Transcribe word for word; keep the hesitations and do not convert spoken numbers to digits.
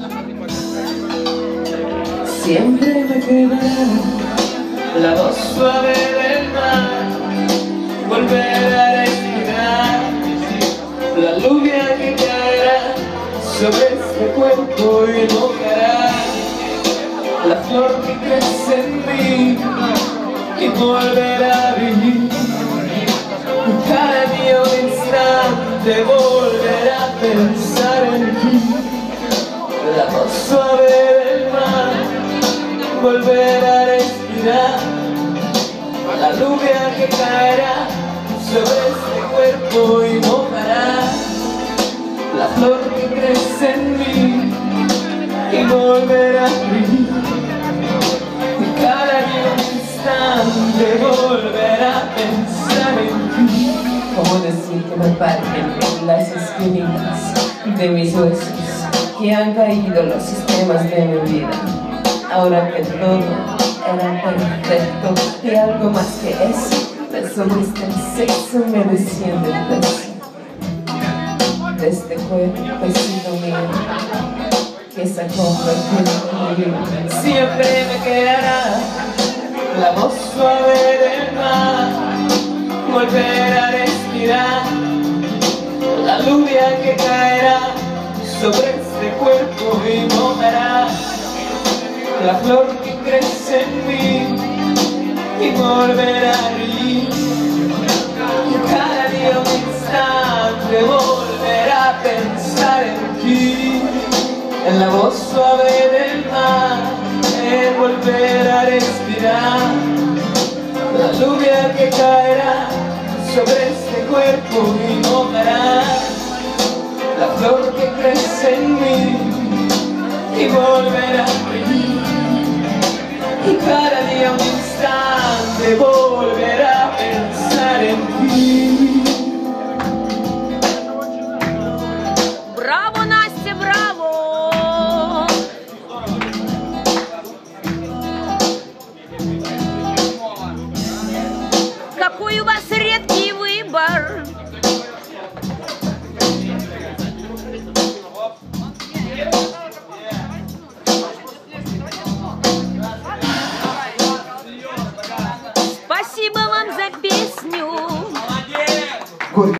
Siempre me quedará la voz suave del mar, volver a respirar la lluvia que caerá sobre este cuerpo y mojará la flor que crece en mí y volverá a vivir. Cada día un instante volverá a pensar en ti. La voz suave del mar volverá a respirar la lluvia que caerá sobre este cuerpo y mojará la flor que crece en mí y volverá a vivir. Y cada día un instante volverá a pensar en ti. ¿Cómo decir que me parten en las esquinitas de mis huesos, que han caído los sistemas de mi vida? Ahora que todo era perfecto y algo más que eso, te subiste el sexo mereciendo el beso de este cuerpo vestido mío que se ha convertido en mi vida. Siempre me quedará la voz suave del mar, volver a respirar la lluvia que caerá sobre este cuerpo y mojará la flor que crece en mí y volverá a reír. Y cada día un instante volverá a pensar en ti. En la voz suave del mar, en volver a respirar la lluvia que caerá sobre este cuerpo y mojará la flor que crece en mí y volverá a reír. Y cada día un instante volverá a pensar en ti. Браво, Настя, браво! Какой у вас